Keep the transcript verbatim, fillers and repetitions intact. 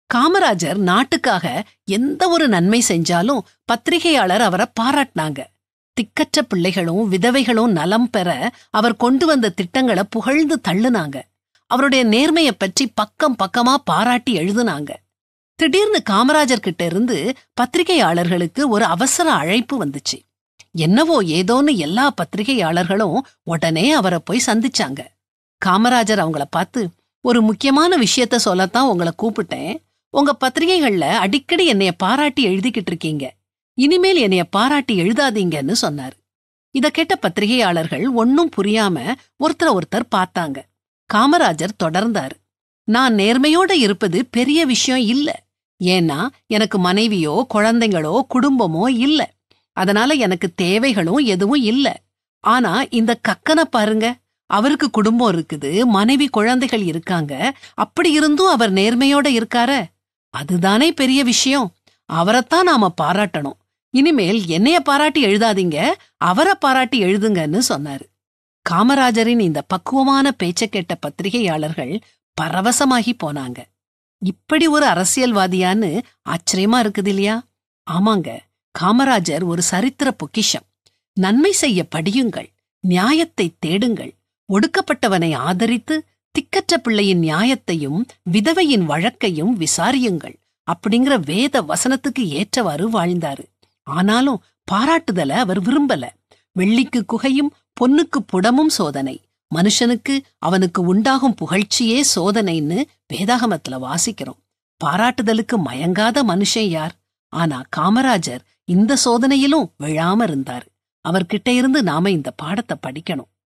காமராஜர் நாட்டுக்காக எந்த ஒரு நன்மை செஞ்சாலும் பத்திரிகையாளர் அவரை பாராட்டினாங்க. திக்கற்ற பிள்ளைகளும் விதவைகளும் நலம் பெற அவர் கொண்டு வந்த திட்டங்களை புகழ்ந்து தள்ளுனாங்க. அவருடைய நேர்மையை பற்றி பக்கம் பக்கமா பாராட்டி எழுதுனாங்க. திடீர்னு காமராஜர் கிட்ட இருந்து பத்திரிகையாளர்களுக்கு ஒரு அவசர அழைப்பு வந்துச்சு. என்னவோ ஏதோன்னு எல்லா பத்திரிகையாளர்களும் உடனே அவரை போய் சந்திச்சாங்க. காமராஜர் அவங்கள பார்த்து, ஒரு முக்கியமான விஷயத்த சொல்லத்தான் உங்களை கூப்பிட்டேன். உங்க பத்திரிகைகள்ல அடிக்கடி என்னைய பாராட்டி எழுதிக்கிட்டு இருக்கீங்க. இனிமேல் என்னைய பாராட்டி எழுதாதீங்கன்னு சொன்னாரு. இத கேட்ட பத்திரிகையாளர்கள் ஒன்னும் புரியாம ஒருத்தர் ஒருத்தர் பார்த்தாங்க. காமராஜர் தொடர்ந்தாரு, நான் நேர்மையோட இருப்பது பெரிய விஷயம் இல்ல. ஏன்னா எனக்கு மனைவியோ குழந்தைங்களோ குடும்பமோ இல்ல. அதனால எனக்கு தேவைகளும் எதுவும் இல்ல. ஆனா இந்த கக்கனை பாருங்க, அவருக்கு குடும்பம் இருக்குது, மனைவி குழந்தைகள் இருக்காங்க. அப்படி இருந்தும் அவர் நேர்மையோட இருக்கார, அதுதானே பெரிய விஷயம். அவரைத்தான் நாம பாராட்டணும். இனிமேல் என்னைய பாராட்டி எழுதாதீங்க, அவரை பாராட்டி எழுதுங்கன்னு சொன்னாரு. காமராஜரின் இந்த பக்குவமான பேச்ச கேட்ட பத்திரிகையாளர்கள் பரவசமாகி போனாங்க. இப்படி ஒரு அரசியல்வாதியான்னு ஆச்சரியமா இருக்குது இல்லையா? ஆமாங்க, காமராஜர் ஒரு சரித்திர பொக்கிஷம். நன்மை செய்ய படியுங்கள், நியாயத்தை தேடுங்கள், ஒடுக்கப்பட்டவனை ஆதரித்து திக்கற்ற பிள்ளையின் நியாயத்தையும் விதவையின் வழக்கையும் விசாரியுங்கள் அப்படிங்கிற வேத வசனத்துக்கு ஏற்றவாறு வாழ்ந்தாரு. ஆனாலும் பாராட்டுதல அவர் விரும்பல. வெள்ளிக்கு குகையும் பொன்னுக்கு புடமும் சோதனை, மனுஷனுக்கு அவனுக்கு உண்டாகும் புகழ்ச்சியே சோதனைன்னு வேதாகமத்துல வாசிக்கிறோம். பாராட்டுதலுக்கு மயங்காத மனுஷன் யார்? ஆனா காமராஜர் இந்த சோதனையிலும் விழாம இருந்தாரு. அவர்கிட்ட இருந்து நாம இந்த பாடத்தை படிக்கணும்.